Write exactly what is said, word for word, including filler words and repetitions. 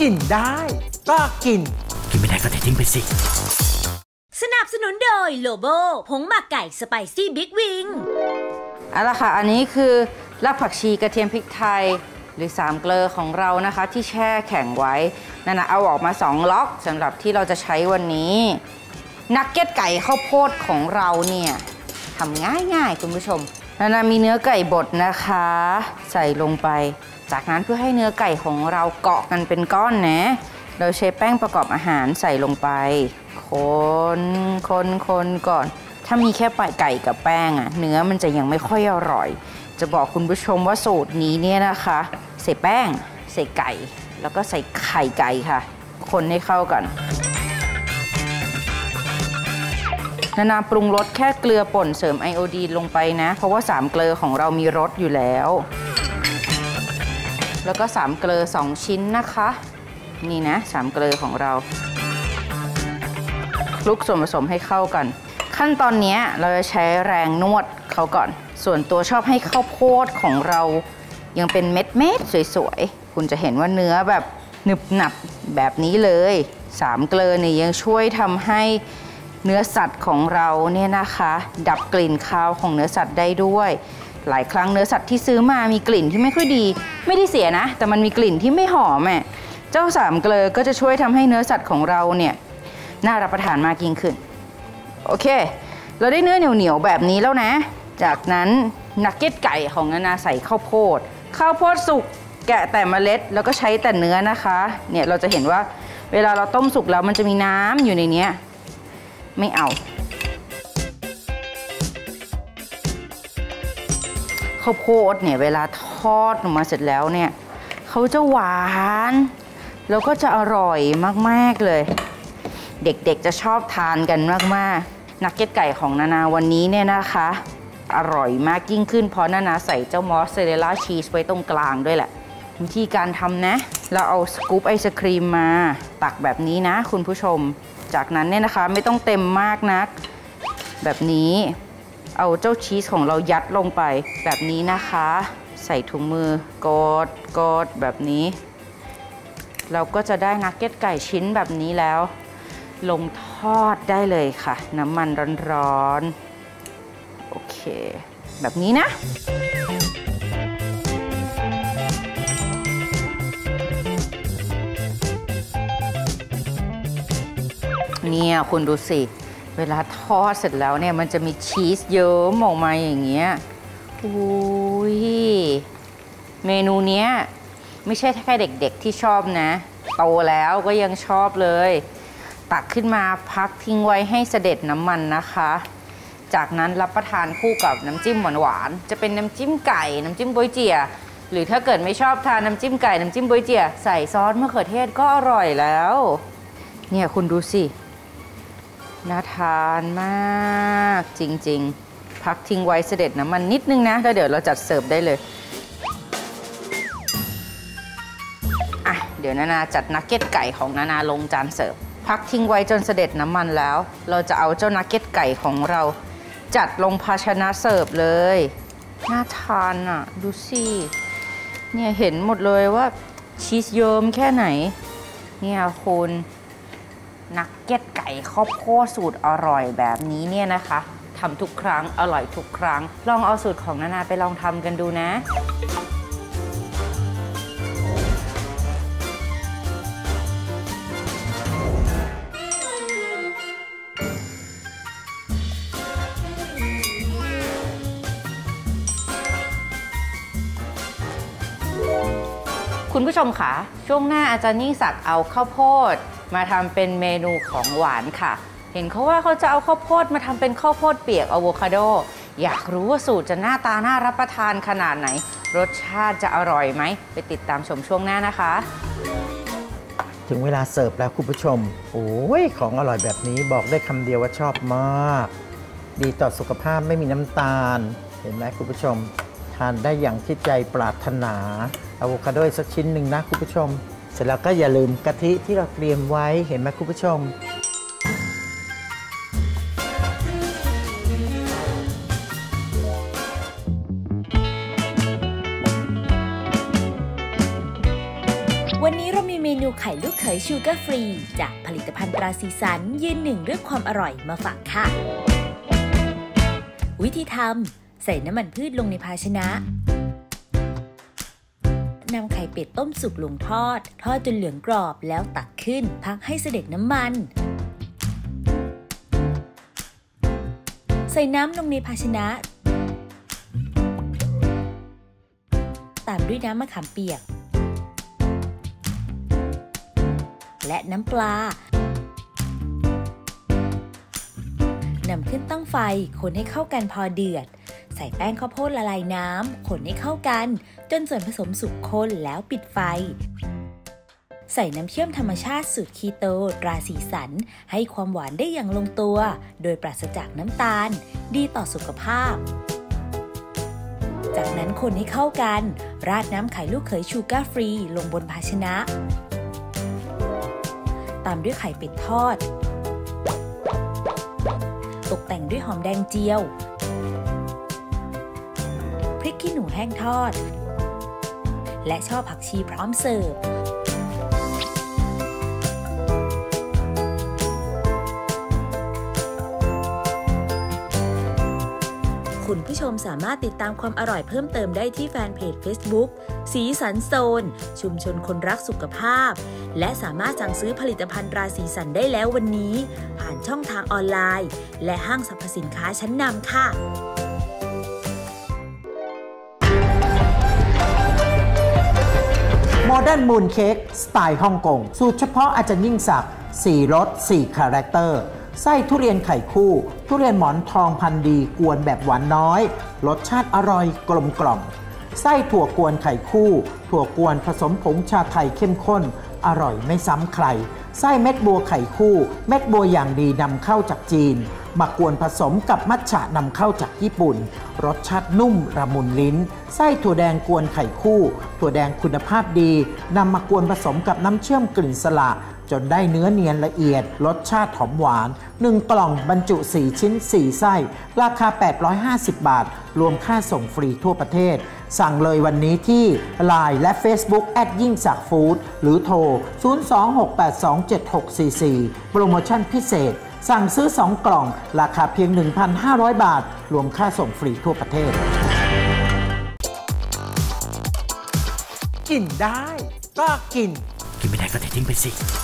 กินได้ก็กินกินไม่ได้ก็ทิ้งไปสิสนับสนุนโดยโลโบผงหมักไก่สไปซี่บิ๊กวิงเอาละค่ะอันนี้คือรากผักชีกระเทียมพริกไทยหรือสามเกลอของเรานะคะที่แช่แข็งไว้นั่นนะเอาออกมาสองล็อกสำหรับที่เราจะใช้วันนี้นักเก็ตไก่ข้าวโพดของเราเนี่ยทำง่ายๆคุณผู้ชมนั่นนะมีเนื้อไก่บดนะคะใส่ลงไปจากนั้นเพื่อให้เนื้อไก่ของเราเกาะกันเป็นก้อนนะเราใช้แป้งประกอบอาหารใส่ลงไปคนคนคนก่อนถ้ามีแค่ปลายไก่กับแป้งอะเนื้อมันจะยังไม่ค่อยอร่อยจะบอกคุณผู้ชมว่าสูตรนี้เนี่ยนะคะใส่แป้งใส่ไก่แล้วก็ใส่ไข่ไก่ค่ะคนให้เข้ากันนานาปรุงรสแค่เกลือป่นเสริมไอโอดีนลงไปนะเพราะว่าสามเกลือของเรามีรสอยู่แล้วแล้วก็สามเกลือสองชิ้นนะคะนี่นะสามเกลือของเราคลุกส่วนผสมให้เข้ากันขั้นตอนนี้เราจะใช้แรงนวดเขาก่อนส่วนตัวชอบให้ข้าวโพดของเรายังเป็นเม็ดเม็ดสวยๆคุณจะเห็นว่าเนื้อแบบหนึบหนับแบบนี้เลยสามเกลือเนี่ยยังช่วยทำให้เนื้อสัตว์ของเราเนี่ยนะคะดับกลิ่นคาวของเนื้อสัตว์ได้ด้วยหลายครั้งเนื้อสัตว์ที่ซื้อมามีกลิ่นที่ไม่ค่อยดีไม่ได้เสียนะแต่มันมีกลิ่นที่ไม่หอมอ่ะเจ้าสามเกลือก็จะช่วยทำให้เนื้อสัตว์ของเราเนี่ยน่ารับประทานมากยิ่งขึ้นโอเคเราได้เนื้อเหนียวๆแบบนี้แล้วนะจากนั้นนักเก็ตไก่ของนานาใส่ข้าวโพดข้าวโพดสุกแกะแต่เมล็ดแล้วก็ใช้แต่เนื้อนะคะเนี่ยเราจะเห็นว่าเวลาเราต้มสุกแล้วมันจะมีน้ำอยู่ในนี้ไม่เอาข้าวโพดเนี่ยเวลาทอดออกมาเสร็จแล้วเนี่ยเขาจะหวานแล้วก็จะอร่อยมากๆเลยเด็กๆจะชอบทานกันมากๆนักเก็ตไก่ของนานาวันนี้เนี่ยนะคะอร่อยมากยิ่งขึ้นเพราะนานาใส่เจ้ามอสซาเรลล่าชีสไว้ตรงกลางด้วยแหละวิธีการทำนะเราเอาสกู๊ปไอศครีมมาตักแบบนี้นะคุณผู้ชมจากนั้นเนี่ยนะคะไม่ต้องเต็มมากนักแบบนี้เอาเจ้าชีสของเรายัดลงไปแบบนี้นะคะใส่ถุงมือกดกดแบบนี้เราก็จะได้นักเก็ตไก่ชิ้นแบบนี้แล้วลงทอดได้เลยค่ะน้ำมันร้อนๆโอเคแบบนี้นะเนี่ยคุณดูสิเวลาทอดเสร็จแล้วเนี่ยมันจะมีชีสเยิ้มออกมาอย่างเงี้ยอุ้ยเมนูเนี้ยไม่ใช่แค่เด็กๆที่ชอบนะโตแล้วก็ยังชอบเลยตักขึ้นมาพักทิ้งไว้ให้เสด็จน้ำมันนะคะจากนั้นรับประทานคู่กับน้ำจิ้มหวานๆจะเป็นน้ำจิ้มไก่น้ำจิ้มบ๊วยเจี๋ยหรือถ้าเกิดไม่ชอบทานน้ำจิ้มไก่น้ำจิ้มบ๊วยเจี๋ยใส่ซอสมะเขือเทศก็อร่อยแล้วเนี่ยคุณดูสิน่าทานมากจริงๆพักทิ้งไว้เสด็จน้ำมันนิดนึงนะแล้วเดี๋ยวเราจัดเสิร์ฟได้เลยอ่ะเดี๋ยวนานาจัดนักเก็ตไก่ของนานาลงจานเสิร์ฟพักทิ้งไว้จนเสด็จน้ำมันแล้วเราจะเอาเจ้านักเก็ตไก่ของเราจัดลงภาชนะเสิร์ฟเลยน่าทานอ่ะดูสิเนี่ยเห็นหมดเลยว่าชีสเยิ้มแค่ไหนเนี่ยคุณนักเก็ตไก่ข้าวโพดสูตรอร่อยแบบนี้เนี่ยนะคะทำทุกครั้งอร่อยทุกครั้งลองเอาสูตรของนานาไปลองทำกันดูนะคุณผู้ชมคะช่วงหน้าอาจารย์ยิ่งศักดิ์เอาข้าวโพดมาทำเป็นเมนูของหวานค่ะเห็นเขาว่าเขาจะเอาข้าวโพดมาทำเป็นข้าวโพดเปียกอะโวคาโดอยากรู้ว่าสูตรจะหน้าตาน่ารับประทานขนาดไหนรสชาติจะอร่อยไหมไปติดตามชมช่วงหน้านะคะถึงเวลาเสิร์ฟแล้วคุณผู้ชมโอ้ยของอร่อยแบบนี้บอกได้คำเดียวว่าชอบมากดีต่อสุขภาพไม่มีน้ำตาลเห็นไหมคุณผู้ชมทานได้อย่างที่ใจปรารถนาอะโวคาโดสักชิ้นหนึ่งนะคุณผู้ชมเสร็จแล้วก็อย่าลืมกะทิที่เราเตรียมไว้เห็นไหมคุณผู้ชมอวันนี้เรามีเมนูไข่ลูกเขยชูการ์ฟรีจากผลิตภัณฑ์ตราสีสันยืนหนึ่งเรื่องความอร่อยมาฝากค่ะวิธีทำใส่น้ำมันพืชลงในภาชนะนำไข่เป็ดต้มสุกลงทอดทอดจนเหลืองกรอบแล้วตักขึ้นพักให้เสด็จน้ำมันใส่น้ำลงในภาชนะตามด้วยน้ำมะขามเปียกและน้ำปลานำขึ้นตั้งไฟคนให้เข้ากันพอเดือดใส่แป้งข้าวโพดละลายน้ำคนให้เข้ากันจนส่วนผสมสุกข้นแล้วปิดไฟใส่น้ำเชื่อมธรรมชาติสูตรคีโตตราสีสันให้ความหวานได้อย่างลงตัวโดยปราศจากน้ำตาลดีต่อสุขภาพจากนั้นคนให้เข้ากันราดน้ำไข่ลูกเขยชูการ์ฟรีลงบนภาชนะตามด้วยไข่เป็ดทอดตกแต่งด้วยหอมแดงเจียวพริกขี้หนูแห้งทอดและช่อผักชีพร้อมเสิร์ฟคุณผู้ชมสามารถติดตามความอร่อยเพิ่มเติมได้ที่แฟนเพจ Facebook สีสันโซนชุมชนคนรักสุขภาพและสามารถสั่งซื้อผลิตภัณฑ์ตราสีสันได้แล้ววันนี้ผ่านช่องทางออนไลน์และห้างสรรพสินค้าชั้นนำค่ะโมเดิร์นมูนเค้กสไตล์ฮ่องกงสูตรเฉพาะอาจารย์ยิ่งศักดิ์สี่รสสี่คาแรคเตอร์ไส้ทุเรียนไข่คู่ทุเรียนหมอนทองพันธุ์ดีกวนแบบหวานน้อยรสชาติอร่อยกลมกล่อมไส้ถั่วกวนไข่คู่ถั่วกวนผสมผงชาไทยเข้มข้นอร่อยไม่ซ้ำใครไส้เม็ดบัวไข่คู่เม็ดบัวอย่างดีนำเข้าจากจีนมากวนผสมกับมัทฉะนำเข้าจากญี่ปุ่นรสชาตินุ่มระมุนลิ้นไส้ถั่วแดงกวนไข่คู่ถั่วแดงคุณภาพดีนำมากวนผสมกับน้ำเชื่อมกลิ่นสละจนได้เนื้อเนียนละเอียดรสชาติหอมหวานหนึ่งกล่องบรรจุสี่ชิ้นสี่ไส้ราคาแปดร้อยห้าสิบบาทรวมค่าส่งฟรีทั่วประเทศสั่งเลยวันนี้ที่ ไลน์ และ Facebook แอดยิ่งศักดิ์ฟู้ดหรือโทรศูนย์ สอง หก แปด สอง เจ็ด หก สี่ สี่โปรโมชั่นพิเศษสั่งซื้อสองกล่องราคาเพียง หนึ่งพันห้าร้อย บาทรวมค่าส่งฟรีทั่วประเทศกินได้ก็กินกินไม่ได้ก็เททิ้งไปสิ